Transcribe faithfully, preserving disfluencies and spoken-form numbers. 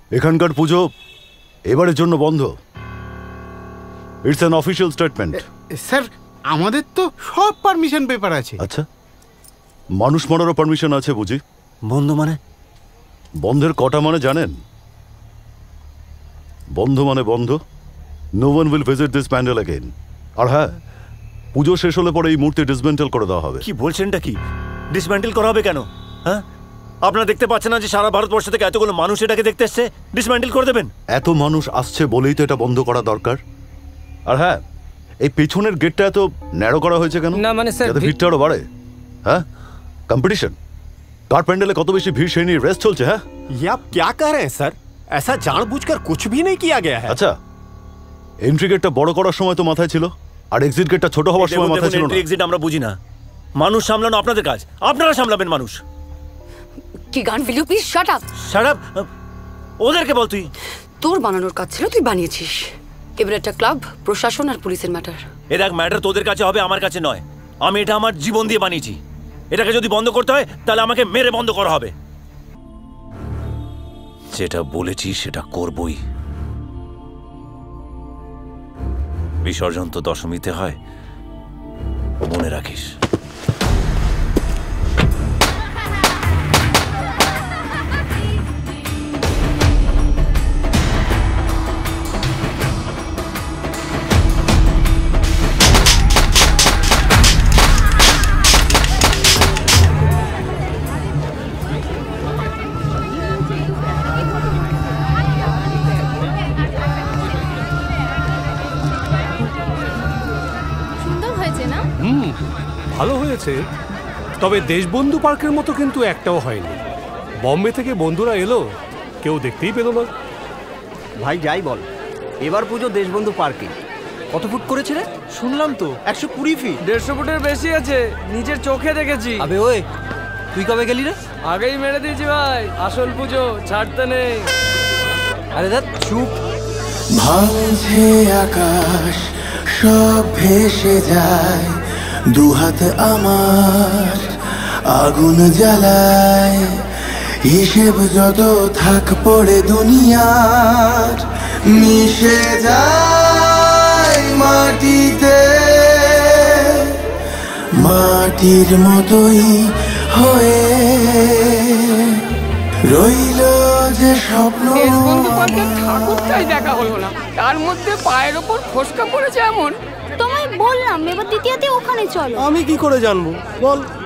এখানকার পুজো এবারের জন্য বন্ধ। It's an official statement. Sir আমাদের তো সব পারমিশন পেপার আছে। আচ্ছা, মানুষ মারারও পারমিশন আছে বুঝি? বন্ধ মানে? বন্ধের কটা মানে জানেন? বন্ধ মানে বন্ধ। No one will visit this pandal again. আর হ্যাঁ, পুজো শেষ হলে পরে এই মূর্তি ডিসমেন্টেল করে দেওয়া হবে। কি বলছেনটা কি? ডিসমেন্টেল করা হবে কেন? হ্যাঁ, আপনারা দেখতে পাচ্ছেন না যে সারা ভারতবর্ষ থেকে এতগুলো মানুষ এটাকে দেখতে এসছে? ডিসমেন্টেল করে দেবেন? এত মানুষ আসছে বলেই তো এটা বন্ধ করা দরকার। আর হ্যাঁ, এই পেছনের গেটটা এত ন্যারো করা হয়েছে কেন? না মানে স্যার, যাতে ভিড়টা আরো বাড়ে। হ্যাঁ, কম্পিটিশন। কার প্যান্ডেলে কত বেশি ভিড় সেই নিয়ে রেস চলছে। হ্যাঁ, ये आप क्या कह रहे हैं सर? ऐसा जानबूझकर कुछ भी नहीं किया गया है। আচ্ছা, এন্ট্রি গেটটা বড় করার সময় তো মাথায় ছিল, আর এক্সিট গেটটা ছোট হওয়ার সময় মাথায় ছিল না। এন্ট্রি এক্সিট আমরা বুঝি না, মানুষ সামলানো আপনাদের কাজ, আপনারা সামলাবেন মানুষ। কি গান, will you please shut up? Shut up? ওদেরকে বল তুই। তোর বানানোর কাজ ছিল, তুই বানিয়েছিস। এবার একটা ক্লাব, প্রশাসন আর পুলিশের ম্যাটার। এর এক ম্যাটার তোদের কাছে হবে, আমার কাছে নয়। আমি এটা আমার জীবন দিয়ে বানিয়েছি। এটাকে যদি বন্ধ করতে হয় তাহলে আমাকে মেরে বন্ধ করা হবে। যেটা বলেছি সেটা করবই। বিসর্জন তো দশমীতে হয়, মনে রাখিস। ভালো হয়েছে, তবে দেশবন্ধু পার্কের মতো কিন্তু একটাও হয়নি। বম্বে থেকে বন্ধুরা এলো, কেউ দেখতেই পেল না। ভাই যাই বল, এবার পুজো দেশবন্ধু পার্কে। কত ফুট করেছে রে? শুনলাম তো একশো কুড়ি ফিট। দেড়শো ফুটের বেশি আছে, নিজের চোখে দেখেছি। আবে ওই, তুই কবে গেলি রে? আগেই মেরে দিয়েছি ভাই, আসল পুজো ছাড়তে নেই। আরে দাদ চুপ। ভাঙছে আকাশ, সব ভেসে যায়, দুহাত আমার আগুন জ্বালায়, হিসেব যত থাক পড়ে দুনিয়ার, মিশে যায় মাটিতে, মাটির মতোই হয়ে রইল যে স্বপ্ন। দেশবন্ধু পার্কের ঠাকুরটাই দেখা হলো না, তার মধ্যে পায়ের ওপর ফসকা পড়েছে এমন। তোমায় বললাম এবার দ্বিতীয়তে ওখানে চলো। আমি কি করে জানবো বল?